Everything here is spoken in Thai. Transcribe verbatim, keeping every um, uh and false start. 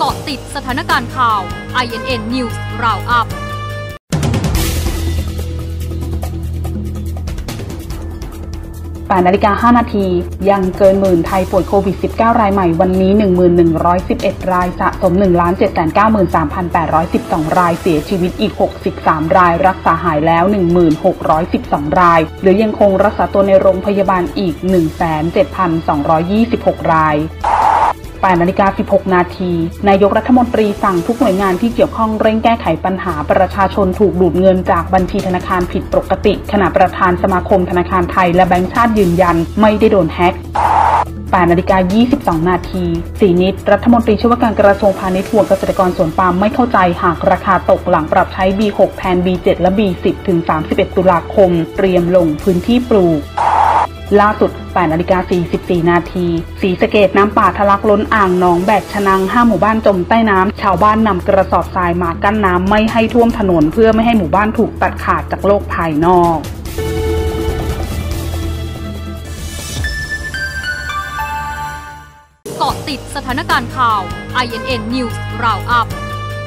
าะติดสถานการณ์ข่าว ไอ เอ็น เอ็น News Roundup แปดนาฬิกาห้านาทียังเกินหมื่นไทยป่วยโควิด สิบเก้า รายใหม่วันนี้ หนึ่งหมื่นหนึ่งร้อยสิบเอ็ด รายสะสม หนึ่งล้านเจ็ดแสนเก้าหมื่นสามพันแปดร้อยสิบสอง รายเสียชีวิตอีกหกสิบสามรายรักษาหายแล้ว หนึ่งหมื่นหกร้อยสิบสอง รายหรือยังคงรักษาตัวในโรงพยาบาลอีก หนึ่งแสนเจ็ดพันสองร้อยยี่สิบหก รายแปดนาฬิกาสิบหกนาทีนายกรัฐมนตรีสั่งทุกหน่วยงานที่เกี่ยวข้องเร่งแก้ไขปัญหาประชาชนถูกดูดเงินจากบัญชีธนาคารผิดปกติขณะประธานสมาคมธนาคารไทยและแบงก์ชาติยืนยันไม่ได้โดนแฮ็กแปดนาฬิกายี่สิบสองนาทีศรีนิษฐ์รัฐมนตรีช่วยว่าการกระทรวงพาณิชย์ห่วงเกษตรกรสวนปาล์มไม่เข้าใจหากราคาตกหลังปรับใช้ บี หก แทน บี เจ็ด และ บี สิบ ถึง สามสิบเอ็ด ตุลาคมเตรียมลงพื้นที่ปลูกล่าสุดแปดนาฬิกาสี่สิบสี่นาทีศรีสะเกษน้ำป่าทะลักล้นอ่างหนองแบกชะนังห้าหมู่บ้านจมใต้น้ำชาวบ้านนำกระสอบทรายมากั้นน้ำไม่ให้ท่วมถนนเพื่อไม่ให้หมู่บ้านถูกตัดขาดจากโลกภายนอกเกาะติดสถานการณ์ข่าว ไอ เอ็น เอ็น News Roundup